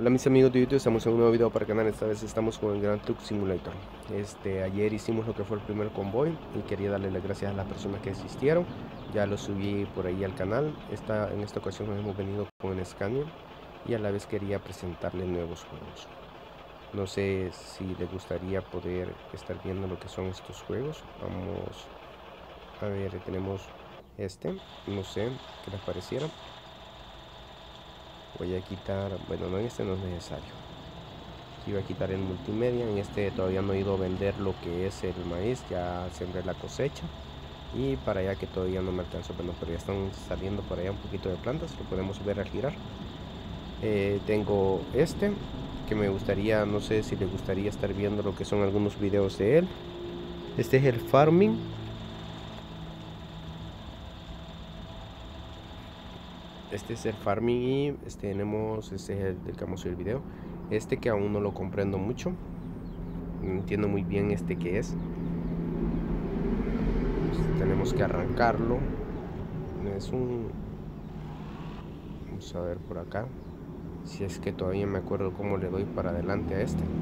Hola mis amigos de YouTube, estamos en un nuevo video para el canal. Esta vez estamos con el Grand Truck Simulator. Ayer hicimos lo que fue el primer convoy y quería darle las gracias a las personas que asistieron. Ya lo subí por ahí al canal. En esta ocasión nos hemos venido con el Scania y a la vez quería presentarle nuevos juegos. No sé si les gustaría poder estar viendo lo que son estos juegos. Vamos a ver, tenemos no sé qué les pareciera. Voy a quitar, bueno, no, en este no es necesario. Aquí voy a quitar el multimedia. En este todavía no he ido a vender lo que es el maíz, ya sembré la cosecha. Y para allá que todavía no me alcanzó, bueno, pero ya están saliendo por allá un poquito de plantas, lo podemos ver al girar. Tengo que me gustaría, no sé si les gustaría estar viendo lo que son algunos videos de él. Este es el farming. Este es el farming y tenemos, este es el del que vamos a subir el video. Que aún no lo comprendo mucho, no entiendo muy bien qué es. Pues tenemos que arrancarlo. Es un... Vamos a ver por acá, si es que todavía me acuerdo cómo le doy para adelante a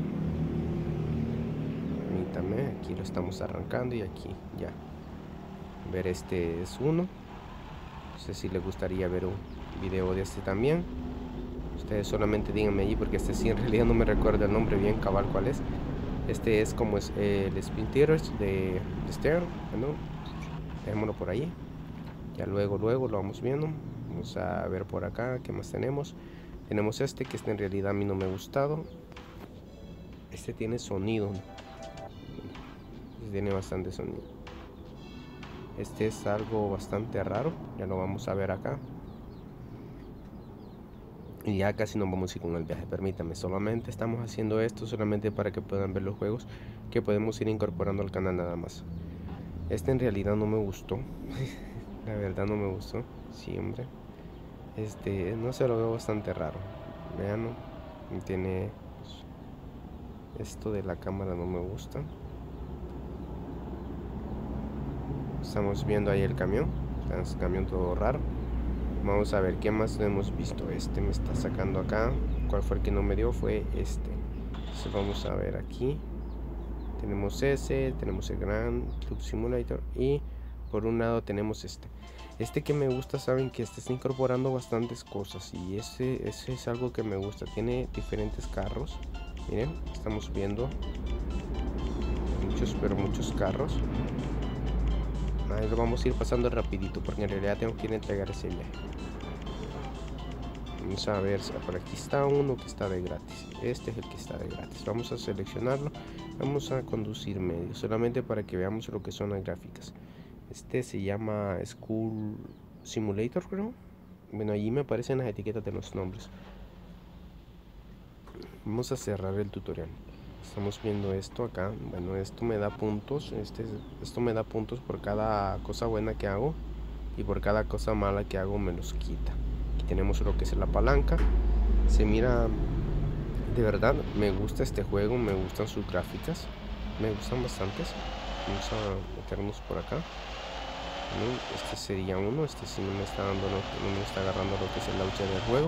Permítame, aquí lo estamos arrancando y aquí ya. Ver, este es uno. No sé si les gustaría ver un video de también. Ustedes solamente díganme allí porque sí en realidad no me recuerdo el nombre bien cabal cuál es. Es como es el Spin Theaters de Stern. Bueno, dejémoslo por ahí. Ya luego lo vamos viendo. Vamos a ver por acá qué más tenemos. Tenemos que en realidad a mí no me ha gustado. Tiene sonido. Tiene bastante sonido. Es algo bastante raro. Ya lo vamos a ver acá. Y ya casi nos vamos a ir con el viaje. Permítame, solamente estamos haciendo esto solamente para que puedan ver los juegos que podemos ir incorporando al canal nada más. En realidad no me gustó. La verdad no me gustó. Sí, hombre. No se lo veo bastante raro. Vean, tiene esto de la cámara, no me gusta. Estamos viendo ahí el camión. Es un camión todo raro. Vamos a ver qué más hemos visto. Me está sacando acá. ¿Cuál fue el que no me dio? Fue Entonces vamos a ver aquí. Tenemos tenemos el Grand Truck Simulator y por un lado tenemos que me gusta. Saben que está incorporando bastantes cosas y ese es algo que me gusta. Tiene diferentes carros. Miren, estamos viendo muchos, pero muchos carros. Ahí lo vamos a ir pasando rapidito porque en realidad tengo que ir a entregar ese viaje. Vamos a ver, por aquí está uno que está de gratis. Este es el que está de gratis. Vamos a seleccionarlo. Vamos a conducir medio, solamente para que veamos lo que son las gráficas. Se llama School Simulator, creo. Bueno, allí me aparecen las etiquetas de los nombres. Vamos a cerrar el tutorial. Estamos viendo esto acá. Bueno, esto me da puntos. Esto me da puntos por cada cosa buena que hago, y por cada cosa mala que hago me los quita. Aquí tenemos lo que es la palanca. Se mira, de verdad me gusta este juego, me gustan sus gráficas, me gustan bastantes. Vamos a meternos por acá. Bueno, sería uno. Sí no me está dando, no me está agarrando lo que es el launcher del juego.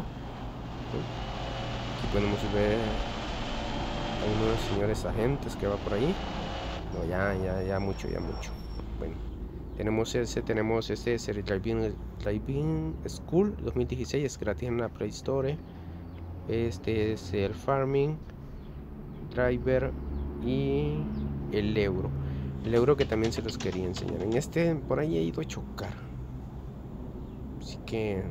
Aquí podemos ver a uno de los señores agentes que va por ahí. No, ya mucho. Bueno, tenemos es el Driving School 2016, es gratis en la Play Store. Es el Farming Driver y el Euro. El Euro que también se los quería enseñar. En por ahí he ido a chocar, así que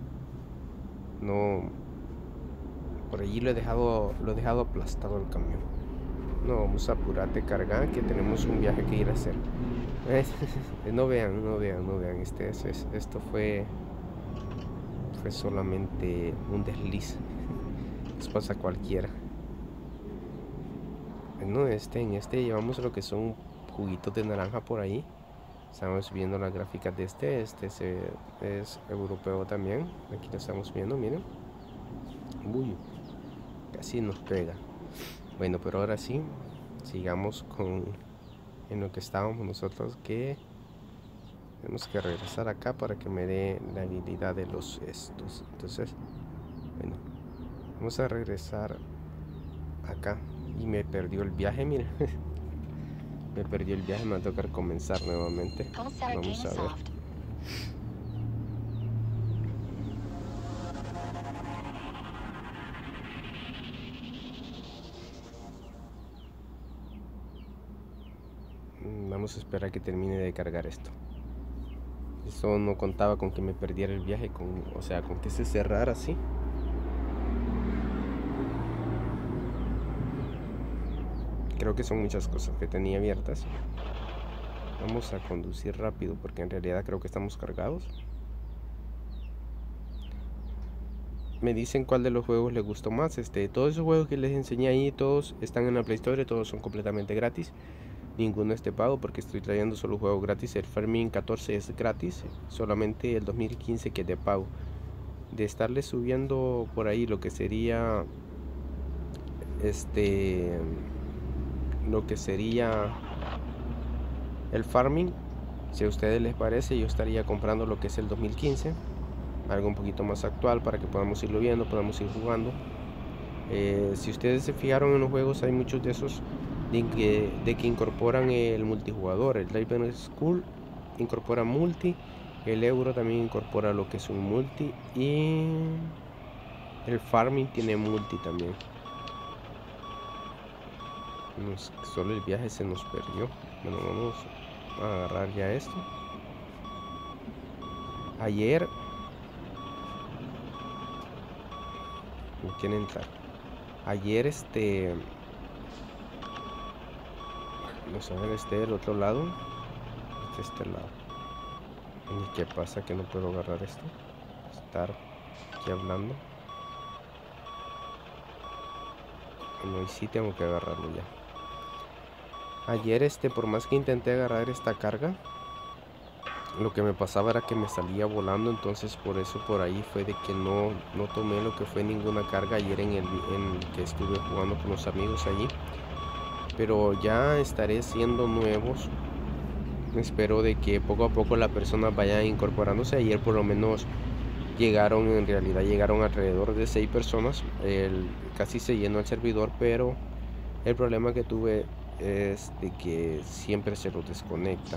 no, por allí lo he dejado aplastado el camión. No, vamos a apurarte, cargar, que tenemos un viaje que ir a hacer. No vean. Esto fue solamente un desliz. Les pasa a cualquiera. Bueno, en llevamos lo que son juguitos de naranja por ahí. Estamos viendo las gráficas de es europeo también. Aquí lo estamos viendo, miren. Uy, casi nos pega. Bueno, pero ahora sí, sigamos en lo que estábamos nosotros, que tenemos que regresar acá para que me dé la habilidad de los estos. Entonces, bueno, Vamos a regresar acá. Y me perdió el viaje, mira. Me perdió el viaje, me va a tocar comenzar nuevamente. Vamos a ver. Vamos a esperar a que termine de cargar esto. Eso no contaba con que me perdiera el viaje, o sea, con que se cerrara así. Creo que son muchas cosas que tenía abiertas. Vamos a conducir rápido porque en realidad creo que estamos cargados. Me dicen cuál de los juegos les gustó más. Todos esos juegos que les enseñé ahí, todos están en la Play Store, todos son completamente gratis. Ninguno es de pago porque estoy trayendo solo juegos gratis. El Farming 14 es gratis, solamente el 2015 que es de pago. De estarle subiendo por ahí lo que sería el Farming, si a ustedes les parece, yo estaría comprando lo que es el 2015, algo un poquito más actual para que podamos irlo viendo, podamos ir jugando. Si ustedes se fijaron en los juegos, hay muchos de esos de que incorporan el multijugador. El Driving School incorpora multi, el Euro también incorpora lo que es un multi, y el Farming tiene multi también. Solo el viaje se nos perdió. Bueno, vamos a agarrar ya esto. Ayer no quiere entrar. Ayer vamos a ver del otro lado. Este lado. ¿Y qué pasa? Que no puedo agarrar esto. Estar aquí hablando. No, y sí tengo que agarrarlo ya. Ayer por más que intenté agarrar esta carga, lo que me pasaba era que me salía volando. Entonces por eso por ahí fue de que no tomé lo que fue ninguna carga ayer en que estuve jugando con los amigos allí. Pero ya estaré siendo nuevos. Espero de que poco a poco las personas vayan incorporándose. Ayer por lo menos en realidad llegaron alrededor de 6 personas. Casi se llenó el servidor, pero el problema que tuve es de que siempre se lo desconecta.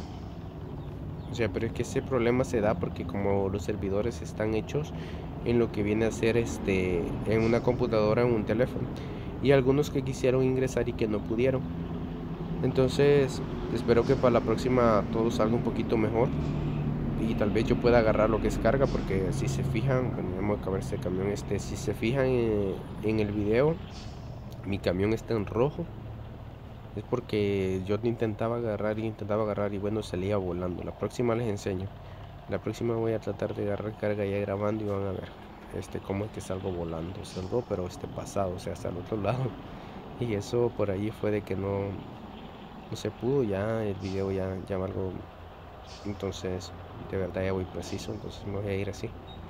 O sea, pero es que ese problema se da porque como los servidores están hechos en lo que viene a ser en una computadora, en un teléfono, y algunos que quisieron ingresar y que no pudieron. Entonces espero que para la próxima todo salga un poquito mejor y tal vez yo pueda agarrar lo que es carga, porque si se fijan, bueno, vamos a acabar este camión. Si se fijan en el video, mi camión está en rojo. Es porque yo intentaba agarrar y bueno, salía volando. La próxima les enseño. La próxima voy a tratar de agarrar carga ya grabando y van a ver cómo es que salgo volando. Salgo pero pasado, o sea, hasta el otro lado. Y eso por ahí fue de que no se pudo. Ya el video ya algo. Entonces de verdad ya voy preciso. Entonces me voy a ir así.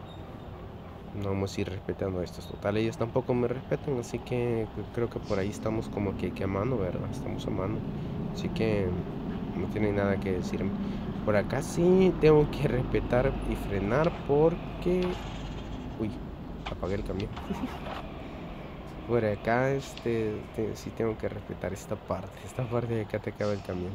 No vamos a ir respetando estos. Total, ellos tampoco me respetan, así que creo que por ahí estamos como que a mano, ¿verdad? Estamos a mano, así que no tienen nada que decirme. Por acá sí tengo que respetar y frenar porque... Uy, apagué el camión. Por acá sí tengo que respetar esta parte de acá te acaba el camión.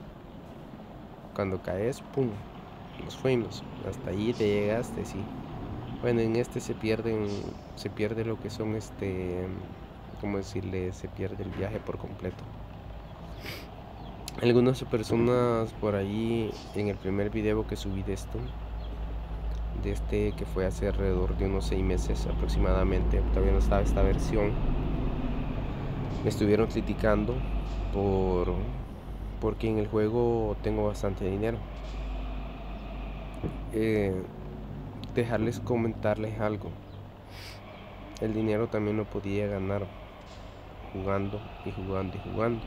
Cuando caes, pum, nos fuimos. Hasta allí te llegaste, sí. Bueno, en se pierde lo que son ¿cómo decirle? Se pierde el viaje por completo. Algunas personas por ahí en el primer video que subí de esto, que fue hace alrededor de unos 6 meses aproximadamente, todavía no estaba esta versión, me estuvieron criticando porque en el juego tengo bastante dinero. Dejarles comentarles algo. El dinero también lo podía ganar jugando y jugando y jugando,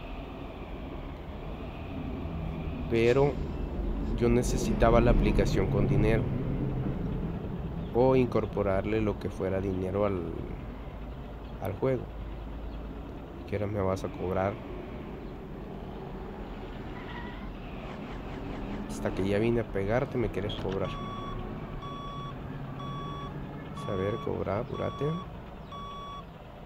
pero yo necesitaba la aplicación con dinero o incorporarle lo que fuera dinero al juego. ¿Qué hora me vas a cobrar? Hasta que ya vine a pegarte me quieres cobrar. Saber cobrar, apúrate.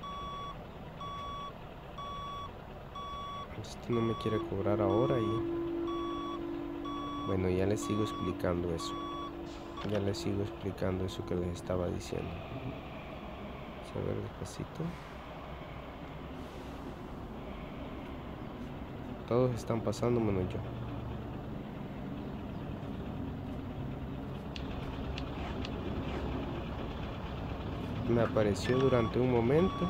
Este no me quiere cobrar ahora y bueno, ya les sigo explicando eso. Ya les sigo explicando eso que les estaba diciendo. Vamos a ver despacito. Todos están pasando menos yo. Me apareció durante un momento.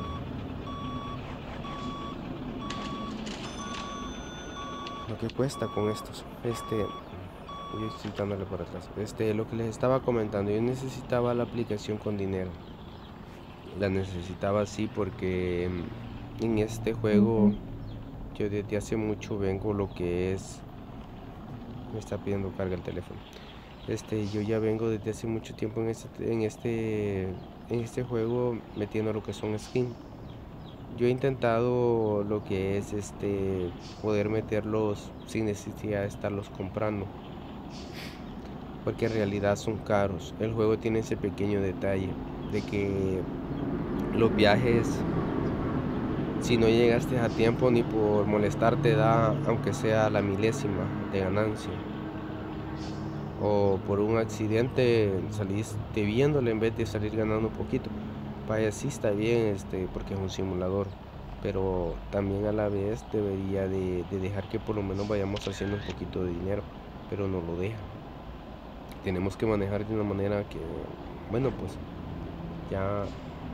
Lo que cuesta con estos. Yo estoy dándole por atrás. Lo que les estaba comentando, yo necesitaba la aplicación con dinero. La necesitaba así porque en este juego yo desde hace mucho vengo lo que es. Me está pidiendo carga el teléfono. Yo ya vengo desde hace mucho tiempo en este juego metiendo lo que son skins. Yo he intentado lo que es poder meterlos sin necesidad de estarlos comprando, porque en realidad son caros. El juego tiene ese pequeño detalle de que los viajes, si no llegaste a tiempo ni por molestar, te da aunque sea la milésima de ganancia. O por un accidente saliste viéndole en vez de salir ganando un poquito. Vaya, sí está bien, porque es un simulador, pero también a la vez debería de dejar que por lo menos vayamos haciendo un poquito de dinero, pero no lo deja. Tenemos que manejar de una manera que, bueno, pues ya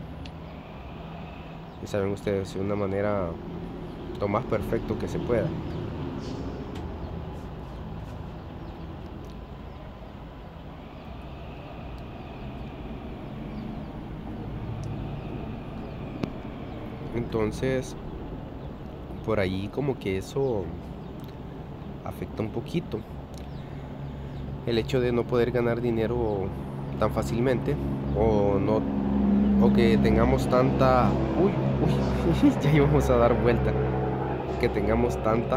saben ustedes, de una manera lo más perfecto que se pueda. Entonces, por allí como que eso afecta un poquito. El hecho de no poder ganar dinero tan fácilmente, o que tengamos tanta, uy, ya íbamos a dar vuelta, que tengamos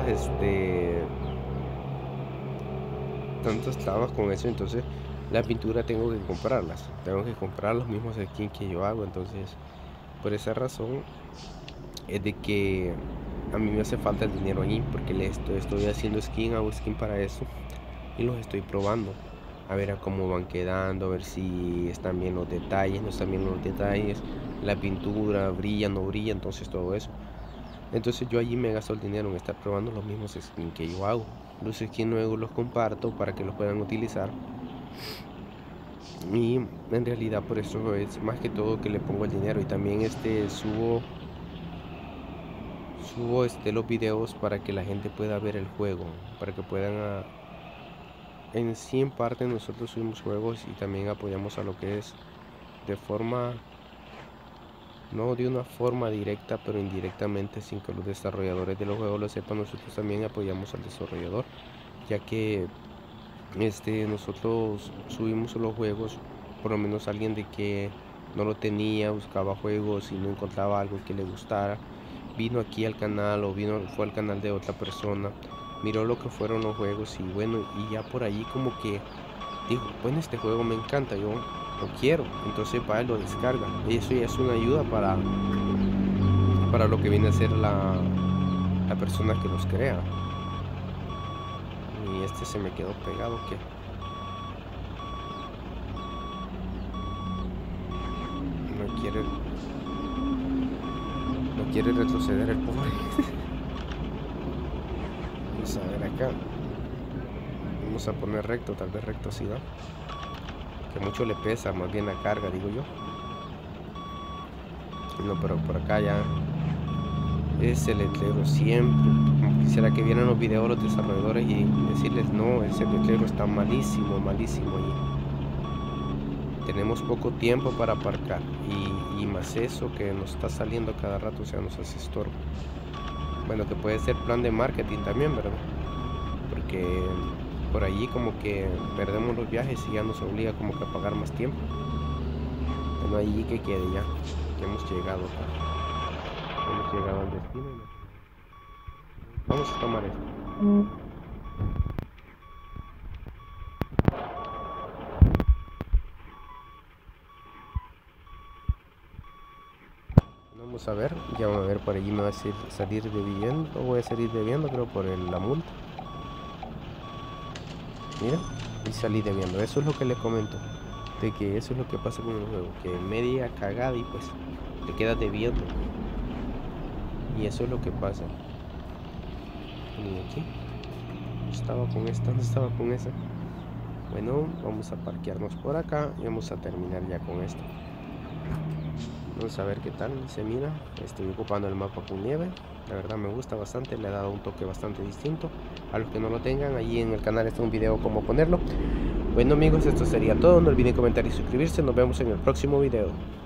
tantas trabas con eso. Entonces la pintura tengo que comprar los mismos skins que yo hago. Entonces por esa razón es de que a mí me hace falta el dinero ahí, porque estoy haciendo hago skin para eso y los estoy probando a ver a cómo van quedando, a ver si están bien los detalles, no están bien los detalles, la pintura brilla, no brilla, entonces todo eso. Entonces yo allí me gasto el dinero en estar probando los mismos skins que yo hago. Los skins luego los comparto para que los puedan utilizar, y en realidad por eso es más que todo que le pongo el dinero. Y también subo los videos para que la gente pueda ver el juego, para que puedan en sí, en parte nosotros subimos juegos y también apoyamos a lo que es de forma, no de una forma directa, pero indirectamente, sin que los desarrolladores de los juegos lo sepan. Nosotros también apoyamos al desarrollador, ya que nosotros subimos los juegos, por lo menos alguien de que no lo tenía, buscaba juegos y no encontraba algo que le gustara, vino aquí al canal o fue al canal de otra persona, miró lo que fueron los juegos y bueno, y ya por allí como que digo, bueno, este juego me encanta, yo lo quiero, entonces va y lo descarga. Y eso ya es una ayuda para lo que viene a ser la persona que los crea. Y se me quedó pegado, que no quiere retroceder el pobre. Vamos a ver acá, vamos a poner recto, tal vez recto así, ¿no? Que mucho le pesa, más bien la carga, digo yo. No, pero por acá ya ese letrero siempre, quisiera que vieran los videos los desarrolladores y decirles, no, ese letrero está malísimo, malísimo, y tenemos poco tiempo para aparcar, y más eso que nos está saliendo cada rato, o sea, nos hace estorbo. Bueno, que puede ser plan de marketing también, ¿verdad? Porque por allí como que perdemos los viajes y ya nos obliga como que a pagar más tiempo. Bueno, allí que quede ya, que hemos llegado al destino. Vamos a tomar esto. vamos a ver. Ya vamos a ver, por allí me va a salir debiendo. Voy a salir debiendo, creo, por la multa. Mira, y salí debiendo. Eso es lo que le comento. De que eso es lo que pasa con el juego. Que media cagada y pues te quedas debiendo. Y eso es lo que pasa. Y aquí. Estaba con esta, no estaba con esa. Bueno, vamos a parquearnos por acá y vamos a terminar ya con esto. Vamos a ver qué tal se mira. Estoy ocupando el mapa con nieve. La verdad me gusta bastante, le ha dado un toque bastante distinto. A los que no lo tengan, allí en el canal está un video cómo ponerlo. Bueno amigos, esto sería todo. No olviden comentar y suscribirse. Nos vemos en el próximo video.